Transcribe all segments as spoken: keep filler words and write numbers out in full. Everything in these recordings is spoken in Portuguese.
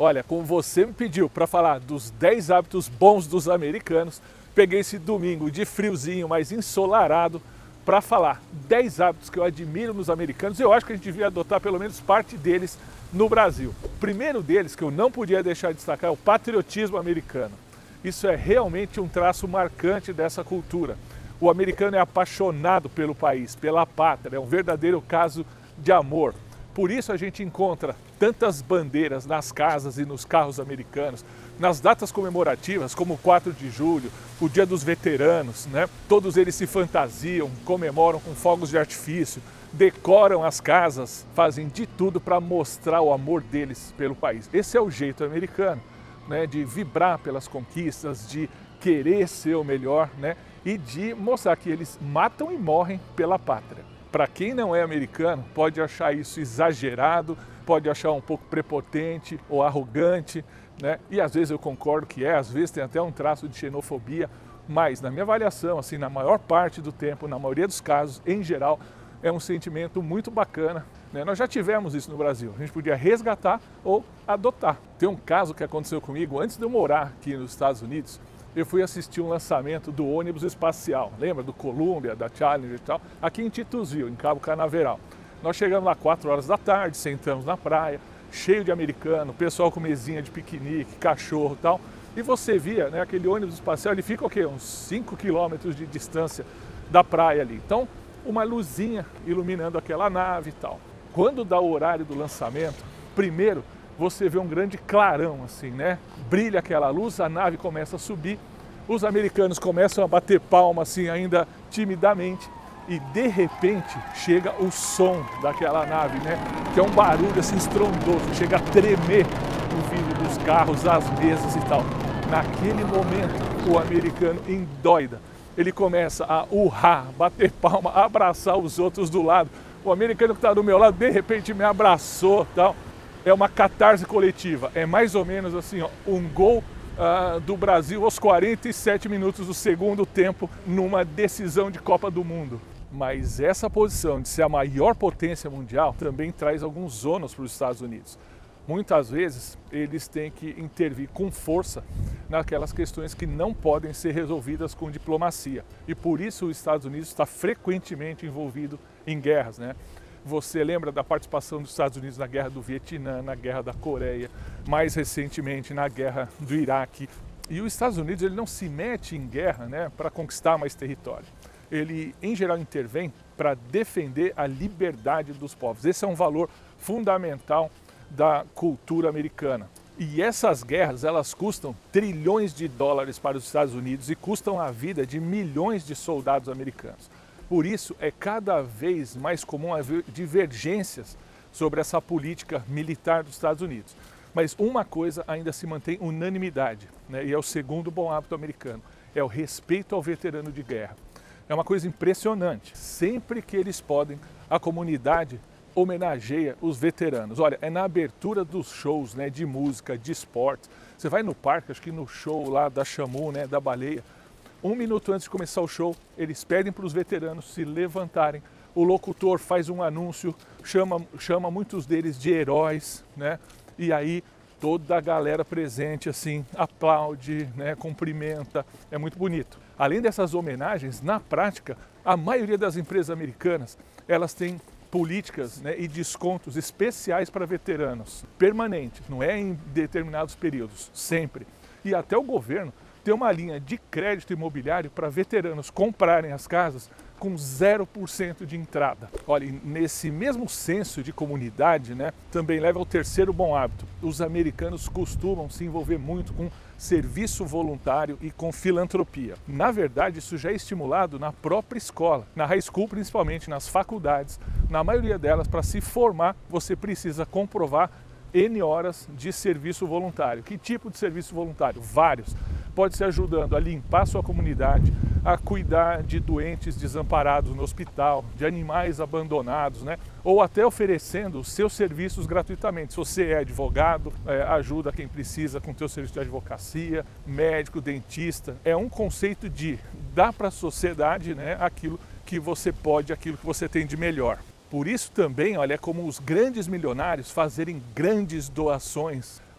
Olha, como você me pediu para falar dos dez hábitos bons dos americanos, peguei esse domingo de friozinho, mas ensolarado, para falar dez hábitos que eu admiro nos americanos e eu acho que a gente devia adotar pelo menos parte deles no Brasil. O primeiro deles, que eu não podia deixar de destacar, é o patriotismo americano. Isso é realmente um traço marcante dessa cultura. O americano é apaixonado pelo país, pela pátria, é um verdadeiro caso de amor. Por isso a gente encontra tantas bandeiras nas casas e nos carros americanos, nas datas comemorativas, como o quatro de julho, o Dia dos Veteranos, né? Todos eles se fantasiam, comemoram com fogos de artifício, decoram as casas, fazem de tudo para mostrar o amor deles pelo país. Esse é o jeito americano, né? De vibrar pelas conquistas, de querer ser o melhor, né? E de mostrar que eles matam e morrem pela pátria. Para quem não é americano, pode achar isso exagerado, pode achar um pouco prepotente ou arrogante, né? E às vezes eu concordo que é, às vezes tem até um traço de xenofobia, mas na minha avaliação, assim, na maior parte do tempo, na maioria dos casos, em geral, é um sentimento muito bacana, né? Nós já tivemos isso no Brasil, a gente podia resgatar ou adotar. Tem um caso que aconteceu comigo antes de eu morar aqui nos Estados Unidos. Eu fui assistir um lançamento do ônibus espacial, lembra? Do Columbia, da Challenger e tal, aqui em Titusville, em Cabo Canaveral. Nós chegamos lá quatro horas da tarde, sentamos na praia, cheio de americano, pessoal com mesinha de piquenique, cachorro e tal. E você via, né, aquele ônibus espacial, ele fica o quê? Uns cinco quilômetros de distância da praia ali. Então, uma luzinha iluminando aquela nave e tal. Quando dá o horário do lançamento, primeiro, você vê um grande clarão assim, né? Brilha aquela luz, a nave começa a subir, os americanos começam a bater palma assim ainda timidamente e de repente chega o som daquela nave, né? Que é um barulho assim estrondoso, chega a tremer o vidro dos carros, as mesas e tal. Naquele momento, o americano endoida, ele começa a urrar, bater palma, abraçar os outros do lado. O americano que está do meu lado, de repente me abraçou, tal. É uma catarse coletiva, é mais ou menos assim, ó, um gol uh, do Brasil aos quarenta e sete minutos do segundo tempo numa decisão de Copa do Mundo. Mas essa posição de ser a maior potência mundial também traz alguns ônus para os Estados Unidos. Muitas vezes eles têm que intervir com força naquelas questões que não podem ser resolvidas com diplomacia. E por isso os Estados Unidos está frequentemente envolvido em guerras, né? Você lembra da participação dos Estados Unidos na guerra do Vietnã, na guerra da Coreia, mais recentemente na guerra do Iraque. E os Estados Unidos ele não se mete em guerra, né, para conquistar mais território. Ele, em geral, intervém para defender a liberdade dos povos. Esse é um valor fundamental da cultura americana. E essas guerras, elas custam trilhões de dólares para os Estados Unidos e custam a vida de milhões de soldados americanos. Por isso, é cada vez mais comum haver divergências sobre essa política militar dos Estados Unidos. Mas uma coisa ainda se mantém unanimidade, né? E é o segundo bom hábito americano, é o respeito ao veterano de guerra. É uma coisa impressionante. Sempre que eles podem, a comunidade homenageia os veteranos. Olha, é na abertura dos shows, né, de música, de esporte. Você vai no parque, acho que no show lá da Chamu, né, da baleia, um minuto antes de começar o show, eles pedem para os veteranos se levantarem. O locutor faz um anúncio, chama, chama muitos deles de heróis, né? E aí toda a galera presente assim aplaude, né? Cumprimenta, é muito bonito. Além dessas homenagens, na prática, a maioria das empresas americanas, elas têm políticas, né, e descontos especiais para veteranos, permanentes, não é em determinados períodos, sempre. E até o governo tem uma linha de crédito imobiliário para veteranos comprarem as casas com zero por cento de entrada. Olha, nesse mesmo senso de comunidade, né, também leva ao terceiro bom hábito. Os americanos costumam se envolver muito com serviço voluntário e com filantropia. Na verdade, isso já é estimulado na própria escola, na high school principalmente, nas faculdades. Na maioria delas, para se formar, você precisa comprovar N horas de serviço voluntário. Que tipo de serviço voluntário? Vários. Pode ser ajudando a limpar a sua comunidade, a cuidar de doentes desamparados no hospital, de animais abandonados, né? Ou até oferecendo os seus serviços gratuitamente. Se você é advogado, é, ajuda quem precisa com o seu serviço de advocacia, médico, dentista. É um conceito de dar para a sociedade, né, aquilo que você pode, aquilo que você tem de melhor. Por isso também, olha, é como os grandes milionários fazerem grandes doações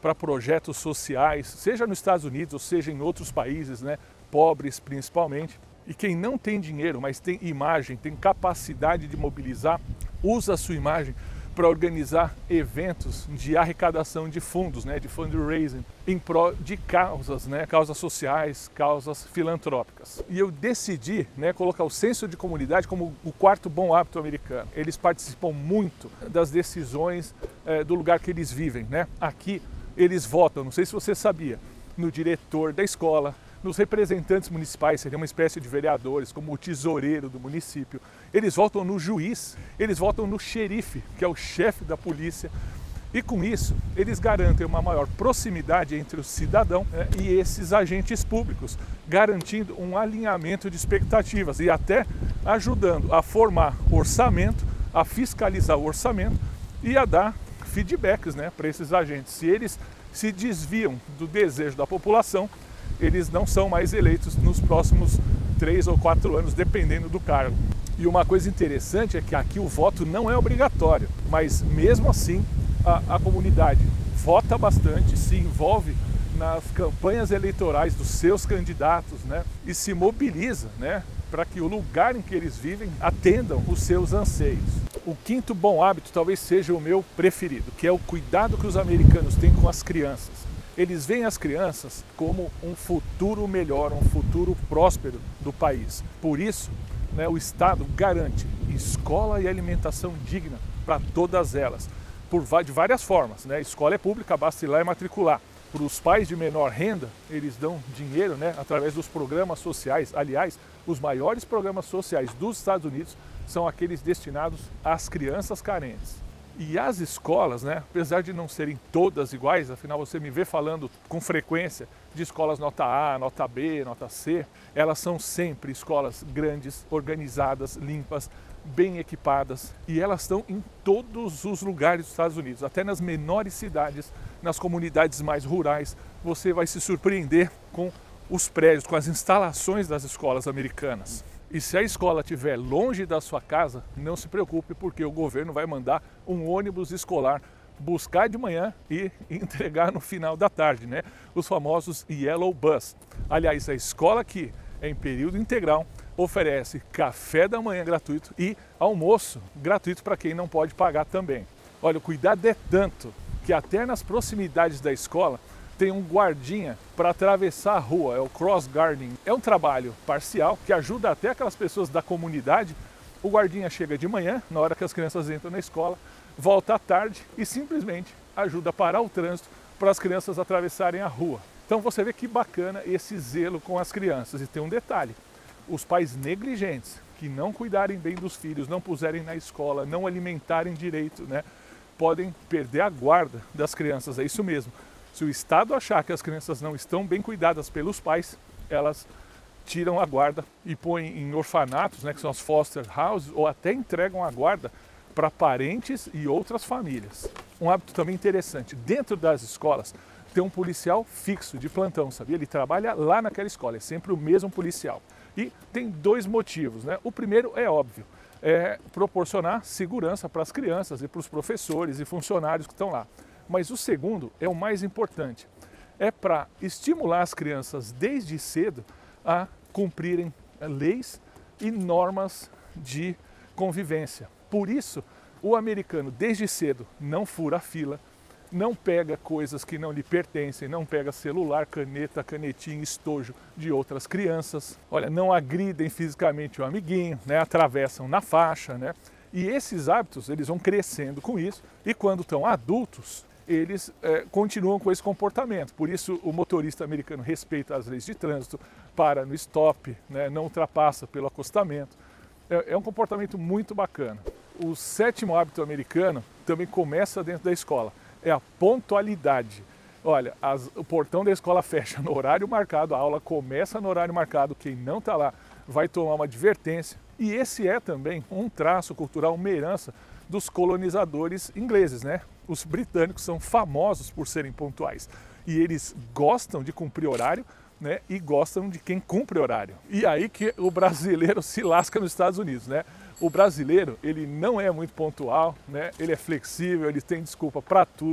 para projetos sociais, seja nos Estados Unidos ou seja em outros países, né, pobres principalmente. E quem não tem dinheiro, mas tem imagem, tem capacidade de mobilizar, usa a sua imagem para organizar eventos de arrecadação de fundos, né, de fundraising, em prol de causas, né, causas sociais, causas filantrópicas. E eu decidi, né, colocar o senso de comunidade como o quarto bom hábito americano. Eles participam muito das decisões é, do lugar que eles vivem, né? Aqui eles votam, não sei se você sabia, no diretor da escola, nos representantes municipais, seria uma espécie de vereadores, como o tesoureiro do município. Eles votam no juiz, eles votam no xerife, que é o chefe da polícia. E com isso, eles garantem uma maior proximidade entre o cidadão, né, e esses agentes públicos, garantindo um alinhamento de expectativas e até ajudando a formar orçamento, a fiscalizar o orçamento e a dar feedbacks, né, para esses agentes. Se eles se desviam do desejo da população, eles não são mais eleitos nos próximos três ou quatro anos, dependendo do cargo. E uma coisa interessante é que aqui o voto não é obrigatório, mas mesmo assim a, a comunidade vota bastante, se envolve nas campanhas eleitorais dos seus candidatos, né, e se mobiliza, né, para que o lugar em que eles vivem atendam os seus anseios. O quinto bom hábito talvez seja o meu preferido, que é o cuidado que os americanos têm com as crianças. Eles veem as crianças como um futuro melhor, um futuro próspero do país. Por isso, né, o Estado garante escola e alimentação digna para todas elas, por, de várias formas, né? Escola é pública, basta ir lá e matricular. Para os pais de menor renda, eles dão dinheiro, né, através dos programas sociais. Aliás, os maiores programas sociais dos Estados Unidos são aqueles destinados às crianças carentes. E as escolas, né, apesar de não serem todas iguais, afinal você me vê falando com frequência de escolas nota A, nota B, nota C, elas são sempre escolas grandes, organizadas, limpas, bem equipadas, e elas estão em todos os lugares dos Estados Unidos, até nas menores cidades, nas comunidades mais rurais. Você vai se surpreender com os prédios, com as instalações das escolas americanas. E se a escola estiver longe da sua casa, não se preocupe, porque o governo vai mandar um ônibus escolar buscar de manhã e entregar no final da tarde, né? Os famosos Yellow Bus. Aliás, a escola aqui é em período integral, oferece café da manhã gratuito e almoço gratuito para quem não pode pagar também. Olha, o cuidado é tanto que até nas proximidades da escola tem um guardinha para atravessar a rua, é o cross guarding. É um trabalho parcial que ajuda até aquelas pessoas da comunidade. O guardinha chega de manhã, na hora que as crianças entram na escola, volta à tarde e simplesmente ajuda a parar o trânsito para as crianças atravessarem a rua. Então você vê que bacana esse zelo com as crianças. E tem um detalhe, os pais negligentes, que não cuidarem bem dos filhos, não puserem na escola, não alimentarem direito, né, podem perder a guarda das crianças, é isso mesmo. Se o Estado achar que as crianças não estão bem cuidadas pelos pais, elas tiram a guarda e põem em orfanatos, né, que são as foster houses, ou até entregam a guarda para parentes e outras famílias. Um hábito também interessante, dentro das escolas tem um policial fixo de plantão, sabia? Ele trabalha lá naquela escola, é sempre o mesmo policial. E tem dois motivos, né? O primeiro é óbvio, é proporcionar segurança para as crianças e para os professores e funcionários que estão lá. Mas o segundo é o mais importante, é para estimular as crianças desde cedo a cumprirem leis e normas de convivência. Por isso, o americano desde cedo não fura a fila, não pega coisas que não lhe pertencem, não pega celular, caneta, canetinha, estojo de outras crianças. Olha, não agridem fisicamente o amiguinho, né? Atravessam na faixa, né? E esses hábitos, eles vão crescendo com isso e quando estão adultos, eles é, continuam com esse comportamento. Por isso o motorista americano respeita as leis de trânsito, para no stop, né, não ultrapassa pelo acostamento. É, é um comportamento muito bacana. O sétimo hábito americano também começa dentro da escola, é a pontualidade. Olha, as, o portão da escola fecha no horário marcado, a aula começa no horário marcado, quem não está lá vai tomar uma advertência. E esse é também um traço cultural, uma herança dos colonizadores ingleses, né? Os britânicos são famosos por serem pontuais e eles gostam de cumprir horário, né? E gostam de quem cumpre horário. E aí que o brasileiro se lasca nos Estados Unidos, né? O brasileiro, ele não é muito pontual, né? Ele é flexível, ele tem desculpa para tudo,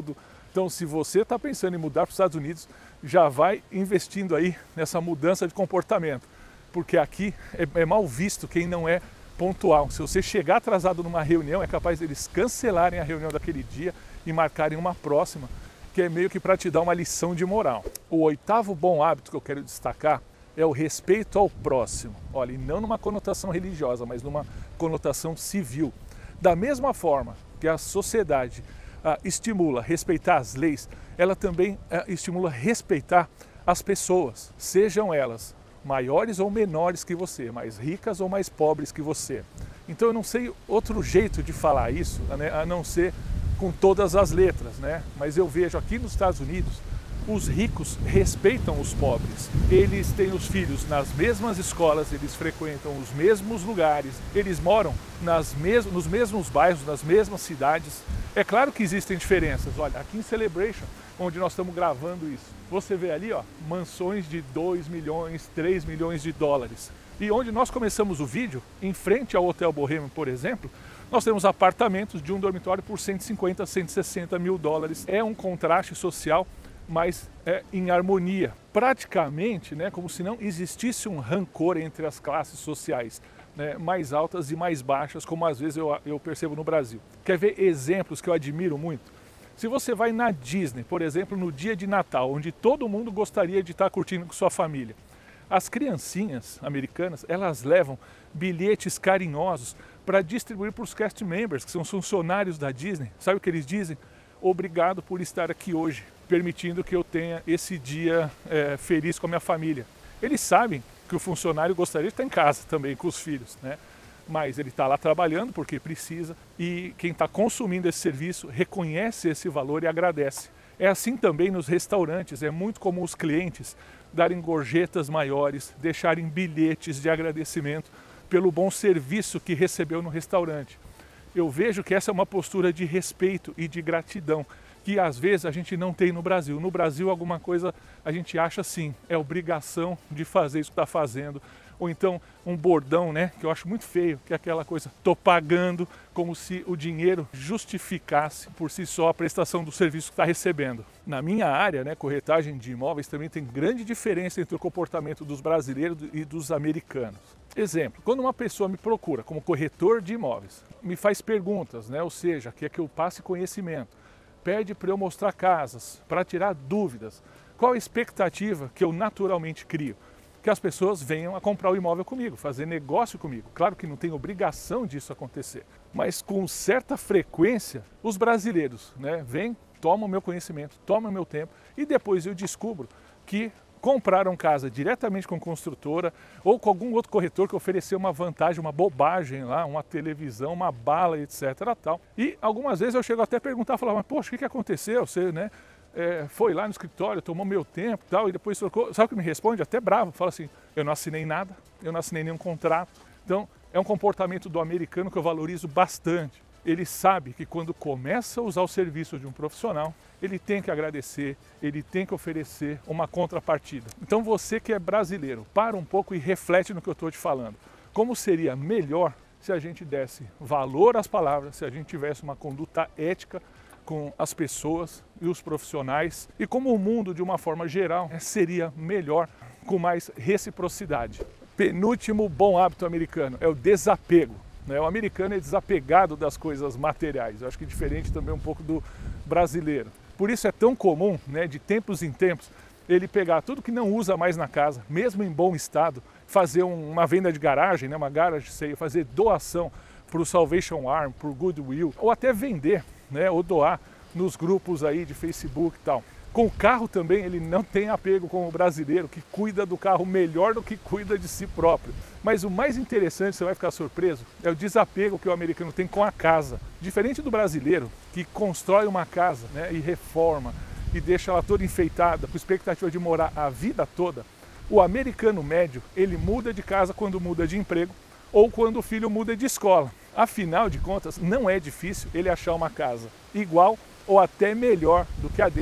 Então, se você está pensando em mudar para os Estados Unidos, já vai investindo aí nessa mudança de comportamento, porque aqui é, é mal visto quem não é pontual. Se você chegar atrasado numa reunião, é capaz deles cancelarem a reunião daquele dia e marcarem uma próxima, que é meio que para te dar uma lição de moral. O oitavo bom hábito que eu quero destacar é o respeito ao próximo. Olha, e não numa conotação religiosa, mas numa conotação civil. Da mesma forma que a sociedade ah, estimula respeitar as leis, ela também ah, estimula respeitar as pessoas, sejam elas maiores ou menores que você, mais ricas ou mais pobres que você. Então eu não sei outro jeito de falar isso, né, a não ser com todas as letras, né? Mas eu vejo aqui nos Estados Unidos, os ricos respeitam os pobres. Eles têm os filhos nas mesmas escolas, eles frequentam os mesmos lugares, eles moram nas mes nos mesmos bairros, nas mesmas cidades. É claro que existem diferenças. Olha, aqui em Celebration, onde nós estamos gravando isso, você vê ali, ó, mansões de dois milhões, três milhões de dólares. E onde nós começamos o vídeo, em frente ao Hotel Bohemian, por exemplo, nós temos apartamentos de um dormitório por cento e cinquenta, cento e sessenta mil dólares. É um contraste social, mas é em harmonia. Praticamente, né, como se não existisse um rancor entre as classes sociais, né, mais altas e mais baixas, como às vezes eu, eu percebo no Brasil. Quer ver exemplos que eu admiro muito? Se você vai na Disney, por exemplo, no dia de Natal, onde todo mundo gostaria de estar curtindo com sua família, as criancinhas americanas, elas levam bilhetes carinhosos para distribuir para os cast members, que são os funcionários da Disney. Sabe o que eles dizem? Obrigado por estar aqui hoje, permitindo que eu tenha esse dia é, feliz com a minha família. Eles sabem que o funcionário gostaria de estar em casa também com os filhos, né? Mas ele está lá trabalhando porque precisa, e quem está consumindo esse serviço reconhece esse valor e agradece. É assim também nos restaurantes, é muito comum os clientes darem gorjetas maiores, deixarem bilhetes de agradecimento pelo bom serviço que recebeu no restaurante. Eu vejo que essa é uma postura de respeito e de gratidão, que às vezes a gente não tem no Brasil. No Brasil alguma coisa a gente acha assim, é obrigação de fazer isso que está fazendo. Ou então um bordão, né, que eu acho muito feio, que é aquela coisa, tô pagando, como se o dinheiro justificasse por si só a prestação do serviço que está recebendo. Na minha área, né, corretagem de imóveis, também tem grande diferença entre o comportamento dos brasileiros e dos americanos. Exemplo, quando uma pessoa me procura como corretor de imóveis, me faz perguntas, né, ou seja, quer que eu passe conhecimento, pede para eu mostrar casas, para tirar dúvidas, qual a expectativa que eu naturalmente crio? Que as pessoas venham a comprar o imóvel comigo, fazer negócio comigo. Claro que não tem obrigação disso acontecer, mas com certa frequência os brasileiros, né, vêm, tomam meu conhecimento, tomam meu tempo, e depois eu descubro que compraram casa diretamente com construtora ou com algum outro corretor que ofereceu uma vantagem, uma bobagem lá, uma televisão, uma bala, etc. Tal. E algumas vezes eu chego até a perguntar, falar, mas poxa, o que, que aconteceu? Você, né? É, foi lá no escritório, tomou meu tempo e tal, e depois trocou. Sabe o que me responde? Até bravo, fala assim, eu não assinei nada, eu não assinei nenhum contrato. Então, é um comportamento do americano que eu valorizo bastante. Ele sabe que quando começa a usar o serviço de um profissional, ele tem que agradecer, ele tem que oferecer uma contrapartida. Então você que é brasileiro, para um pouco e reflete no que eu estou te falando. Como seria melhor se a gente desse valor às palavras, se a gente tivesse uma conduta ética com as pessoas e os profissionais, e como o mundo de uma forma geral seria melhor com mais reciprocidade. Penúltimo bom hábito americano é o desapego. O americano é desapegado das coisas materiais, eu acho que é diferente também um pouco do brasileiro. Por isso é tão comum, né, de tempos em tempos, ele pegar tudo que não usa mais na casa, mesmo em bom estado, fazer um, uma venda de garagem, né, uma garage sale, fazer doação para o Salvation Army, para o Goodwill, ou até vender, né, ou doar nos grupos aí de Facebook e tal. Com o carro também ele não tem apego como o brasileiro, que cuida do carro melhor do que cuida de si próprio. Mas o mais interessante, você vai ficar surpreso, é o desapego que o americano tem com a casa. Diferente do brasileiro, que constrói uma casa, né, e reforma, e deixa ela toda enfeitada, com expectativa de morar a vida toda, o americano médio, ele muda de casa quando muda de emprego, ou quando o filho muda de escola. Afinal de contas, não é difícil ele achar uma casa igual ou até melhor do que a dele,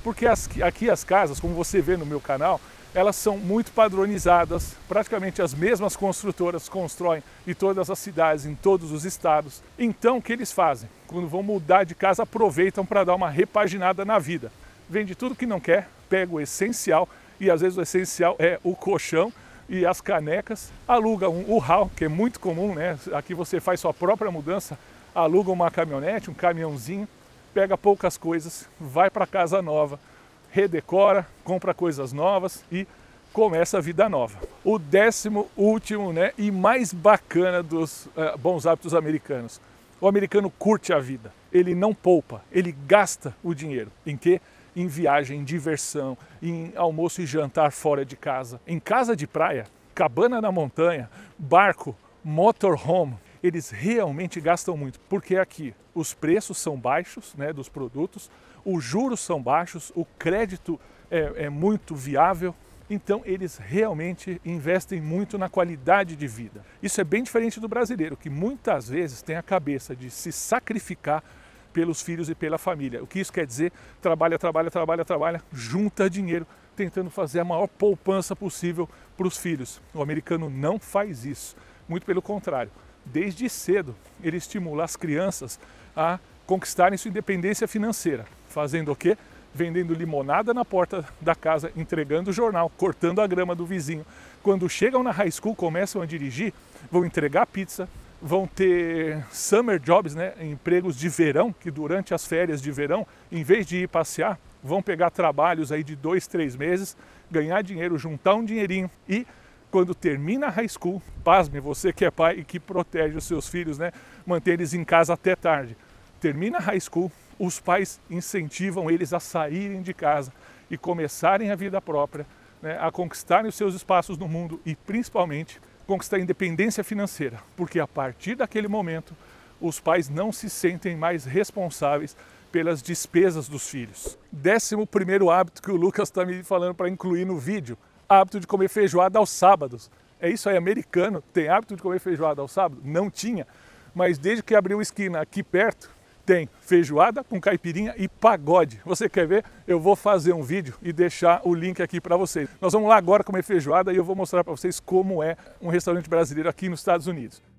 Porque as, aqui as casas, como você vê no meu canal, elas são muito padronizadas, praticamente as mesmas construtoras constroem em todas as cidades, em todos os estados. Então o que eles fazem? Quando vão mudar de casa, aproveitam para dar uma repaginada na vida. Vende tudo que não quer, pega o essencial, e às vezes o essencial é o colchão e as canecas, aluga um U-Haul, que é muito comum, né? Aqui você faz sua própria mudança, aluga uma caminhonete, um caminhãozinho, pega poucas coisas, vai para casa nova, redecora, compra coisas novas e começa a vida nova. O décimo último, né, e mais bacana dos uh, bons hábitos americanos. O americano curte a vida, ele não poupa, ele gasta o dinheiro. Em quê? Em viagem, em diversão, em almoço e jantar fora de casa, em casa de praia, cabana na montanha, barco, motorhome. Eles realmente gastam muito, porque aqui os preços são baixos, né, dos produtos, os juros são baixos, o crédito é, é muito viável, então eles realmente investem muito na qualidade de vida. Isso é bem diferente do brasileiro, que muitas vezes tem a cabeça de se sacrificar pelos filhos e pela família. O que isso quer dizer? Trabalha, trabalha, trabalha, trabalha, junta dinheiro, tentando fazer a maior poupança possível para os filhos. O americano não faz isso, muito pelo contrário. Desde cedo, ele estimula as crianças a conquistarem sua independência financeira. Fazendo o quê? Vendendo limonada na porta da casa, entregando o jornal, cortando a grama do vizinho. Quando chegam na high school, começam a dirigir, vão entregar pizza, vão ter summer jobs, né, empregos de verão, que durante as férias de verão, em vez de ir passear, vão pegar trabalhos aí de dois, três meses, ganhar dinheiro, juntar um dinheirinho e quando termina a high school, pasme, você que é pai e que protege os seus filhos, né, manter eles em casa até tarde. Termina a high school, os pais incentivam eles a saírem de casa e começarem a vida própria, né, a conquistarem os seus espaços no mundo e principalmente conquistar a independência financeira, porque a partir daquele momento os pais não se sentem mais responsáveis pelas despesas dos filhos. Décimo primeiro hábito que o Lucas está me falando para incluir no vídeo, hábito de comer feijoada aos sábados. É isso aí, americano, tem hábito de comer feijoada aos sábados? Não tinha, mas desde que abriu esquina aqui perto, tem feijoada com caipirinha e pagode. Você quer ver? Eu vou fazer um vídeo e deixar o link aqui para vocês. Nós vamos lá agora comer feijoada e eu vou mostrar para vocês como é um restaurante brasileiro aqui nos Estados Unidos.